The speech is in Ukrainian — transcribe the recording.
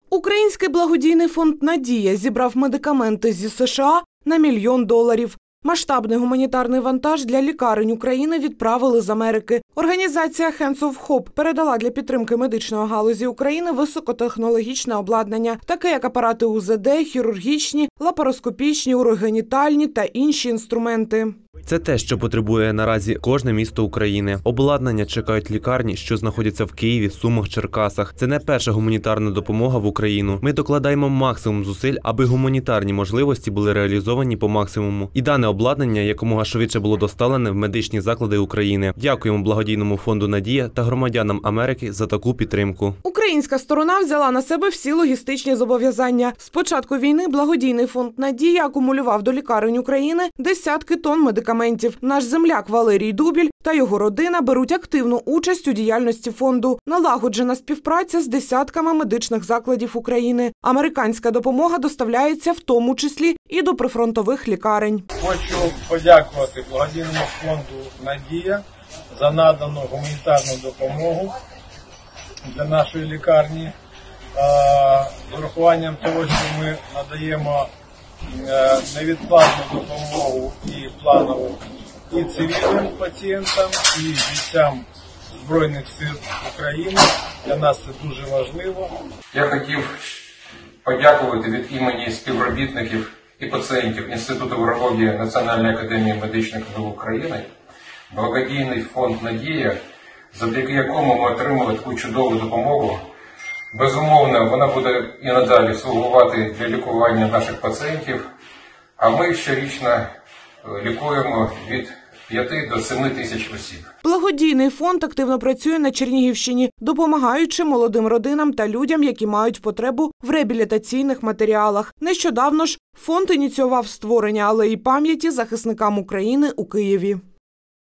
Український благодійний фонд «Надія» зібрав медикаменти зі США на $1 мільйон. Масштабний гуманітарний вантаж для лікарень України відправили з Америки. Організація Hands of Hope передала для підтримки медичної галузі України високотехнологічне обладнання, таке як апарати УЗД, хірургічні, лапароскопічні, урогенітальні та інші інструменти. Це те, що потребує наразі кожне місто України. Обладнання чекають лікарні, що знаходяться в Києві, Сумах, Черкасах. Це не перша гуманітарна допомога в Україну. Ми докладаємо максимум зусиль, аби гуманітарні можливості були реалізовані по максимуму. І дане обладнання якомога швидше було доставлене в медичні заклади України. Дякуємо благодійному фонду «Надія» та громадянам Америки за таку підтримку. Українська сторона взяла на себе всі логістичні зобов'язання. З початку війни благодійний фонд «Надія» акумулював до лікарень України десятки тонн медикаментів. Наш земляк Валерій Дубіль та його родина беруть активну участь у діяльності фонду. Налагоджена співпраця з десятками медичних закладів України. Американська допомога доставляється в тому числі і до прифронтових лікарень. Хочу подякувати благодійному фонду «Надія» за надану гуманітарну допомогу для нашої лікарні. З урахуванням того, що ми надаємо невідкладну допомогу і планову і цивільним пацієнтам, і бійцям Збройних сил України. Для нас це дуже важливо. Я хотів подякувати від імені співробітників і пацієнтів Інституту урології Національної академії медичних наук України, благодійний фонд «Надія», завдяки якому ми отримали таку чудову допомогу. Безумовно, вона буде і надалі слугувати для лікування наших пацієнтів, а ми щорічно лікуємо від 5 до 7 тисяч осіб. Благодійний фонд активно працює на Чернігівщині, допомагаючи молодим родинам та людям, які мають потребу в реабілітаційних матеріалах. Нещодавно ж фонд ініціював створення алеї пам'яті захисникам України у Києві.